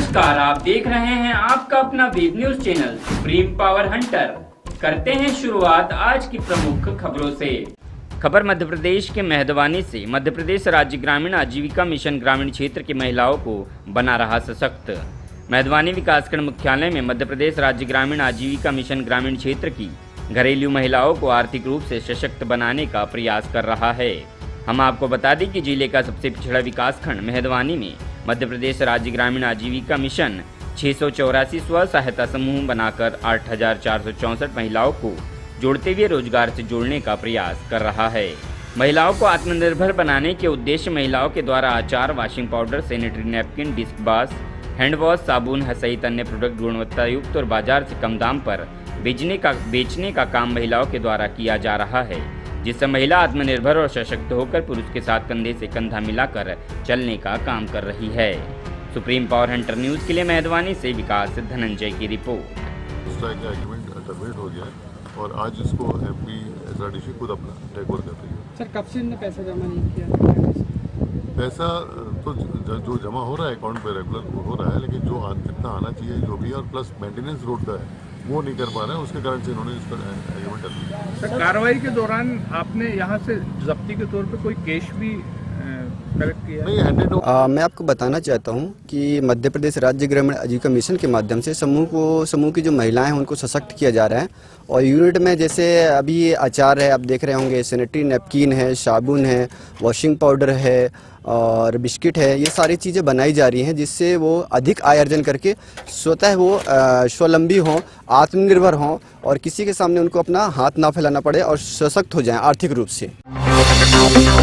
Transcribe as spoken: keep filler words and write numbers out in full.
नमस्कार, आप देख रहे हैं आपका अपना web news channel supreme power hunter. करते हैं शुरुआत आज की प्रमुख खबरों से। खबर मध्य प्रदेश के मेहदवानी से। मध्य प्रदेश राज्य ग्रामीण आजीविका मिशन ग्रामीण क्षेत्र की महिलाओं को बना रहा सशक्त। मेहदवानी विकासखंड मुख्यालय में मध्य प्रदेश राज्य ग्रामीण आजीविका मिशन ग्रामीण क्षेत्र की घरेलू महिलाओं को आर्थिक रूप से सशक्त बनाने का प्रयास कर रहा है। हम आपको बता दें कि जिले का सबसे पिछड़ा विकासखंड मेहदवानी में मध्य प्रदेश राज्य ग्रामीण आजीविका मिशन छह सौ चौरासी स्व सहायता समूह बनाकर आठ हजार चार सौ चौंसठ महिलाओं को जोड़ते हुए रोजगार से जोड़ने का प्रयास कर रहा है। महिलाओं को आत्मनिर्भर बनाने के उद्देश्य महिलाओं के द्वारा अचार, वॉशिंग पाउडर, सैनिटरी नैपकिन, डिस्क बास, हैंड वॉश, साबुन सहित अन्य प्रोडक्ट गुणवत्ता युक्त और बाजार से कम दाम पर बेचने का बेचने का काम महिलाओं के द्वारा किया जा रहा है, जिससे महिला आत्मनिर्भर और सशक्त होकर पुरुष के साथ कंधे से कंधा मिलाकर चलने का काम कर रही है। सुप्रीम पावर हंटर न्यूज के लिए मेहदवानी से विकास धनंजय की रिपोर्ट। एग्रीमेंट हो गया है और आज इसको एमपी एसआरडीसी खुद अपना टेक ओवर कर रही है। सर, कब से इन्होंने पैसा जमा नहीं किया? पैसा तो जो जमा हो रहा है अकाउंट पे रेगुलर हो रहा है, लेकिन जो जितना आना चाहिए जो भी है और प्लस मेंटेनेंस रोड का है वो नहीं कर पा रहा है, उसके कारण से इन्होंने इसका एग्रीमेंट कर लिया। सर, कार्रवाई के दौरान आपने यहाँ से जब्ती के तौर पे कोई कैश भी कलेक्ट किया? नहीं, हैंडेड आ, मैं आपको बताना चाहता हूँ कि मध्य प्रदेश राज्य ग्रामीण आजीविका मिशन के माध्यम से समूह को समूह की जो महिलाएं हैं उनको सशक्त किया जा रहा है। और यूनिट में जैसे अभी अचार है, आप देख रहे होंगे, सैनिटरी नैपकिन है, साबुन है, वॉशिंग पाउडर है और बिस्किट है, ये सारी चीज़ें बनाई जा रही हैं जिससे वो अधिक आय अर्जन करके स्वतः वो स्वावलंबी हों, आत्मनिर्भर हों और किसी के सामने उनको अपना हाथ ना फैलाना पड़े और सशक्त हो जाएं आर्थिक रूप से।